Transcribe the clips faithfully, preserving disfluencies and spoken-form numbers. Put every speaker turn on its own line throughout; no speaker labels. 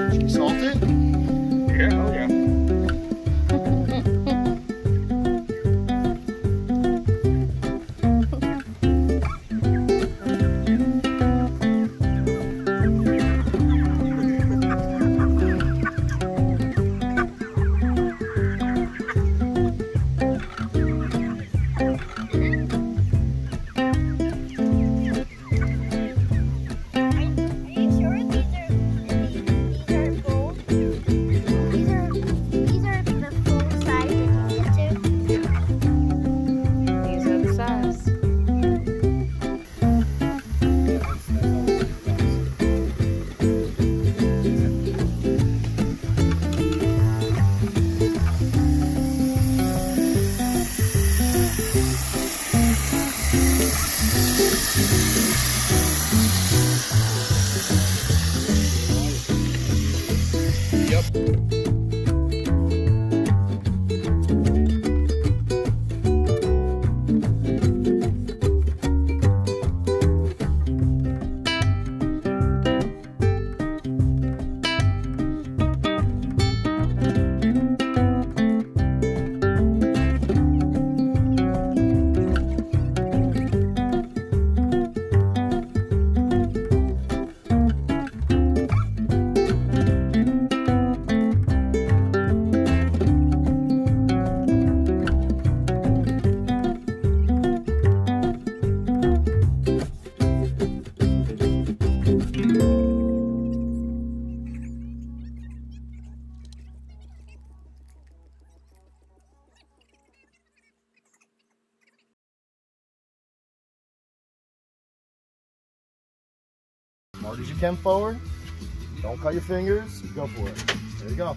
Should we salt it?
Yeah, oh yeah.
As hard as you can forward. Don't cut your fingers. Go for it. There you go.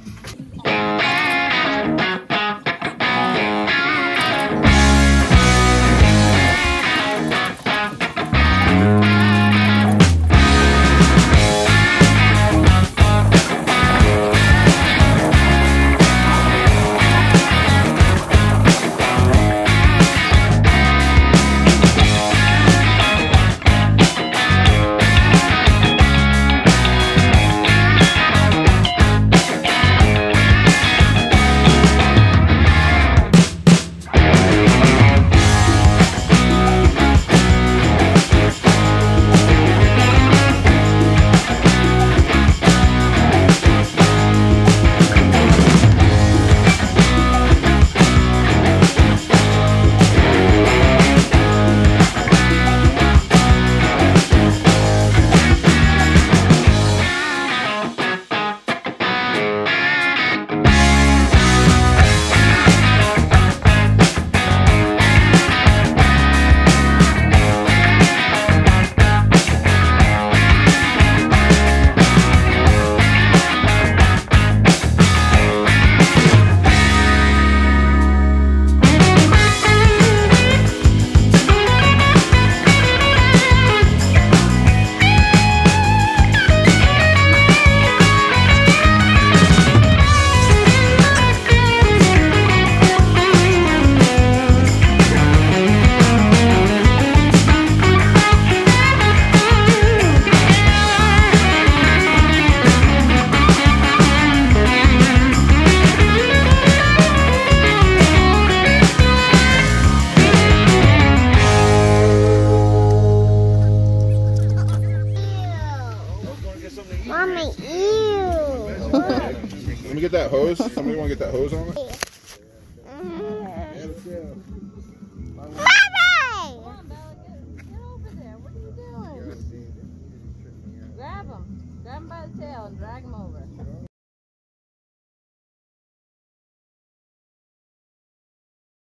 Mommy, ew.
Let me get that hose. Somebody want to get that hose on it?
Mommy!
Grab him. Grab him by the tail and drag him over.